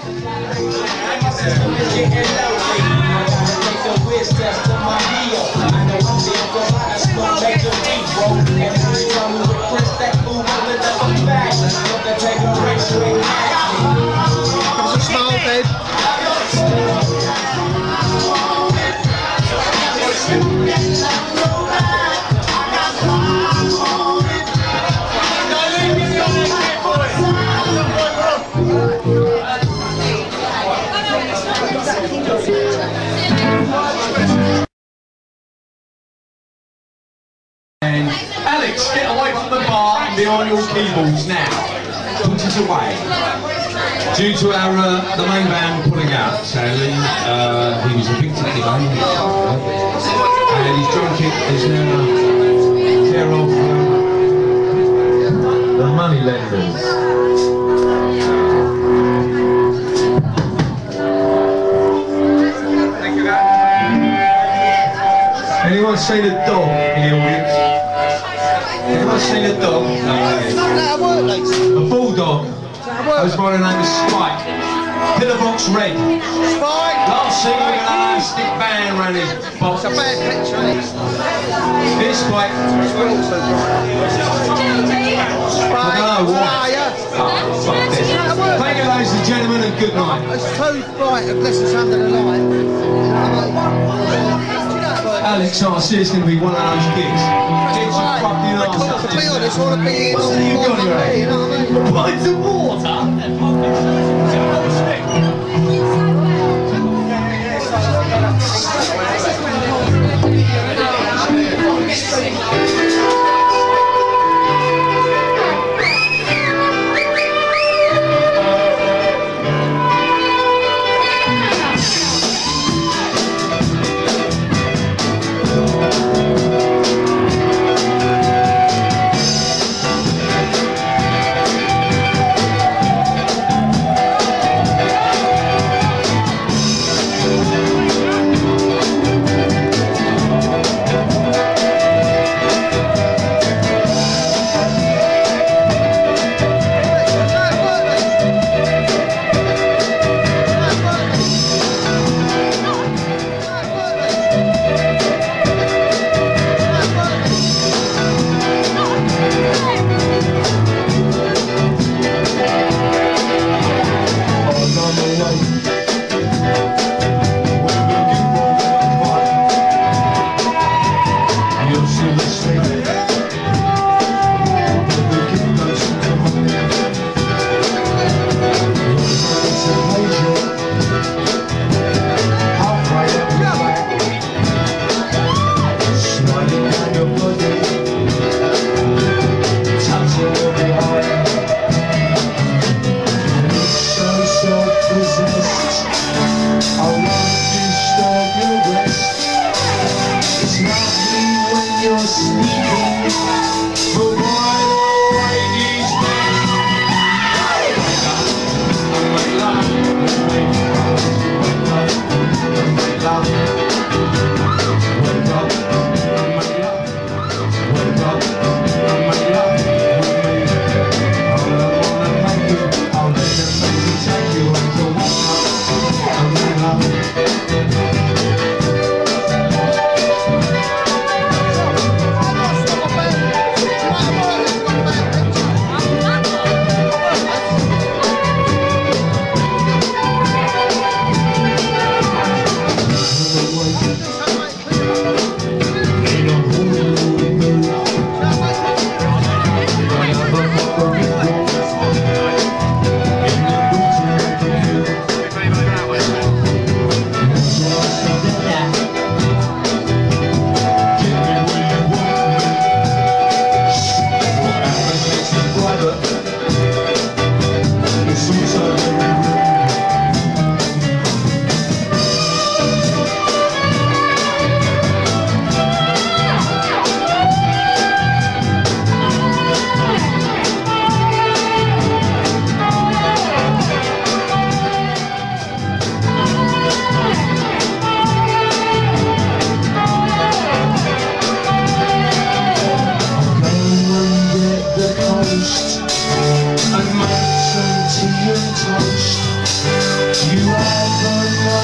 Smile, babe. And Alex, get away from the bar and behind your keyboards now. Put it away. Due to our the main band pulling out, sadly, he was evicted today, and his drum kit is now care of the money lenders. Anyone seen a dog in the audience? Anyone seen a dog? A bulldog. Goes by the name of Spike. Pillarbox red. Spike! Last seen with an elastic band around his box. It's a bad picture. Here's Spike. I don't know why. Fuck this. Thank you, ladies and gentlemen, and good night. It's too bright unless it's under the light. Alex, I see it's going to be one of those gigs. Get your fucking arse up. To be honest, all the big What's you got here, you know what I mean? Pints of water?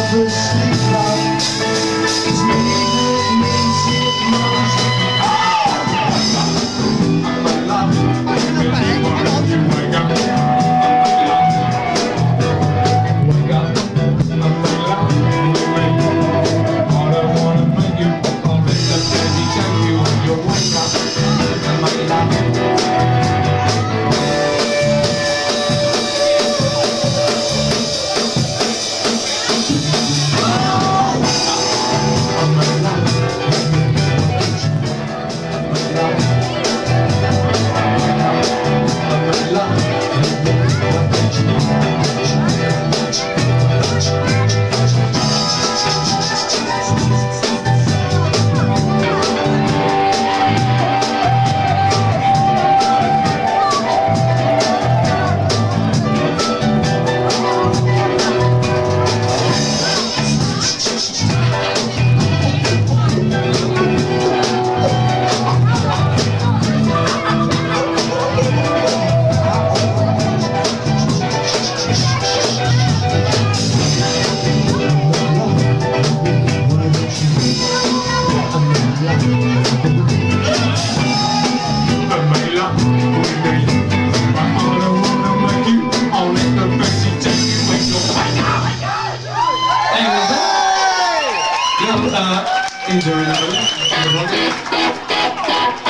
never sleep love. It's me that makes it most. My love, wake up. Wake up, my love, all I wanna make you, I'll let the daddy take you. You wake up, my love. Dury.